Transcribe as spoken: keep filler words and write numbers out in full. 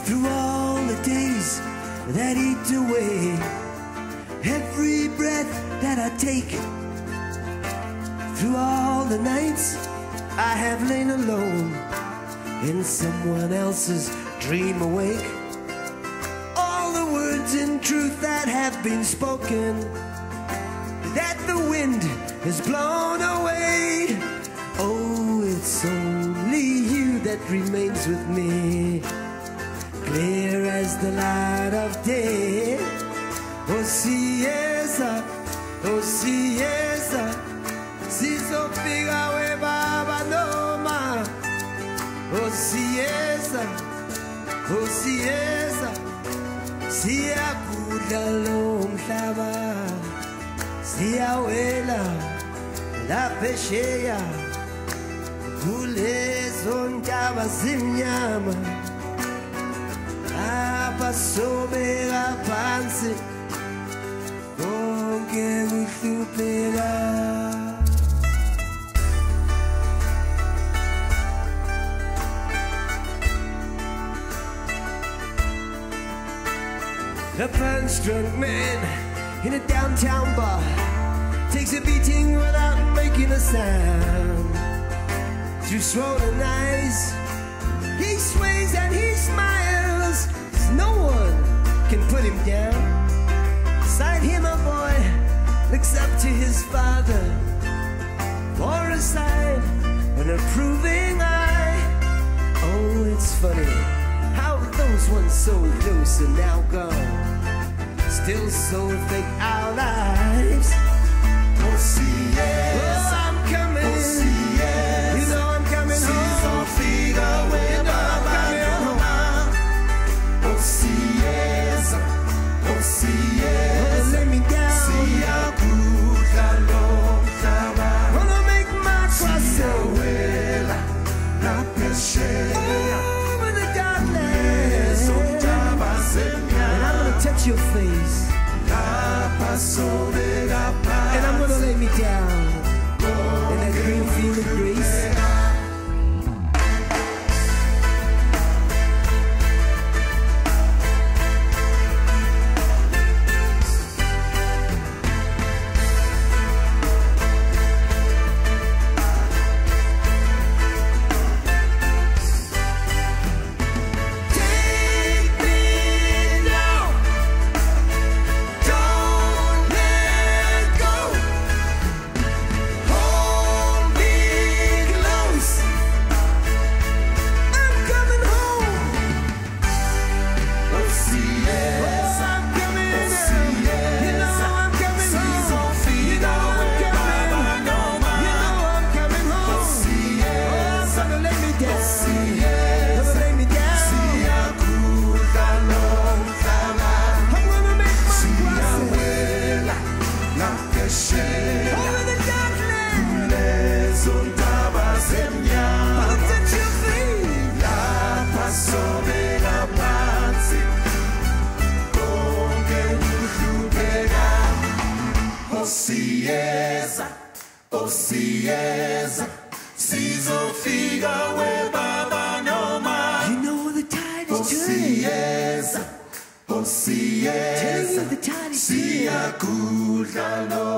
through all the days that eat away every breath that I take, through all the nights I have lain alone in someone else's dream awake, all the words in truth that have been spoken, that the wind has blown away. Oh, it's only you that remains with me, clear as the light of day. Oh, si esa, oh, si esa, si sofika we baba noma. Oh, si esa, oh, si esa, siyakudla lo mhlaba, siyawela la phesheya kulezo ntaba zimnyama, apha sobeka phansi konke kuhlupheka. A punch-drunk man in a downtown bar takes a beating without making a sound. Through swollen eyes, he sways and he smiles, 'cause no one can put him down. Beside him a boy looks up to his father for a sign, an approving eye. Oh, it's funny how those once so close are now gone, still so thick our lives. Oh, see, yes. Oh, I'm coming. Oh, see, yes. You know I'm coming see home. Some feet away, you know I'm coming home. Oh, see, yes. Oh, see, yes. Oh, let me down. See, I'm good, alone, wanna make my crossing. Over the dark land, and I'm gonna touch your face, and I'm gonna lay me down in that green field of grace. Oh, sieza, sizofika we baba noma. You know the tide is oh, turning. Sieza, oh, sieza, Tell you the tide is turning. Siyakudla lo